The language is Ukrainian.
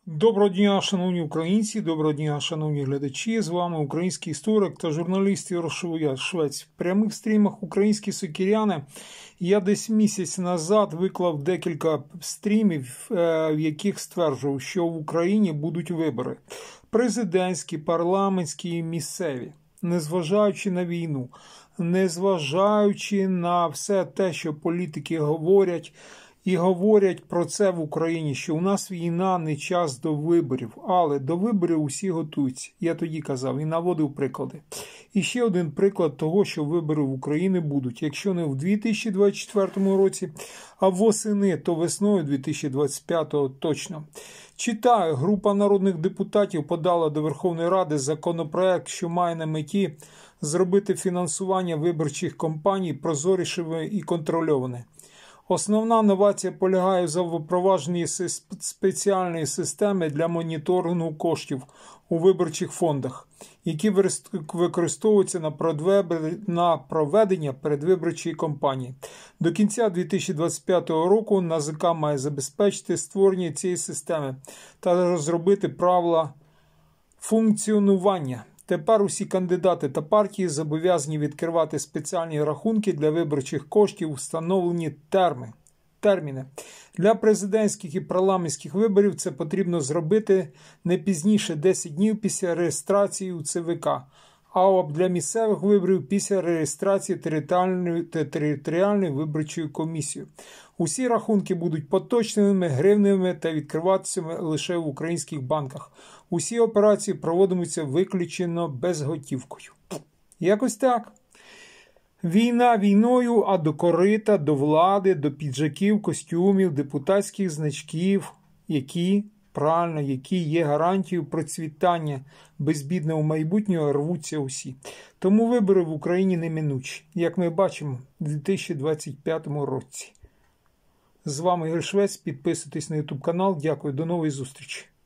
Доброго дня, шановні українці, доброго дня, шановні глядачі. З вами український історик та журналіст Ярошов'я Швець. В прямих стрімах «Українські сокиряни» я десь місяць назад виклав декілька стрімів, в яких стверджував, що в Україні будуть вибори. Президентські, парламентські і місцеві. Незважаючи на війну, незважаючи на все те, що політики говорять, і говорять про це в Україні, що у нас війна, не час до виборів. Але до виборів усі готуються. Я тоді казав і наводив приклади. І ще один приклад того, що вибори в Україні будуть. Якщо не в 2024 році, а восени, то весною 2025 точно. Читаю, група народних депутатів подала до Верховної Ради законопроект, що має на меті зробити фінансування виборчих кампаній прозорішими і контрольоване. Основна новація полягає в запровадженні спеціальної системи для моніторингу коштів у виборчих фондах, які використовуються на проведення передвиборчої кампанії. До кінця 2025 року НАЗК має забезпечити створення цієї системи та розробити правила функціонування. Тепер усі кандидати та партії зобов'язані відкривати спеціальні рахунки для виборчих коштів у встановлені терміни. Для президентських і парламентських виборів це потрібно зробити не пізніше 10 днів після реєстрації у ЦВК, а для місцевих виборів після реєстрації територіальної виборчої комісії. Усі рахунки будуть поточними, гривневими та відкриватися лише в українських банках. Усі операції проводитимуться виключно безготівкою. Якось так. Війна війною, а до корита, до влади, до піджаків, костюмів, депутатських значків, які є гарантією процвітання безбідного майбутнього, рвуться усі. Тому вибори в Україні неминучі, як ми бачимо, у 2025 році. З вами Ігор Швець, підписуйтесь на YouTube канал. Дякую, до нової зустрічі.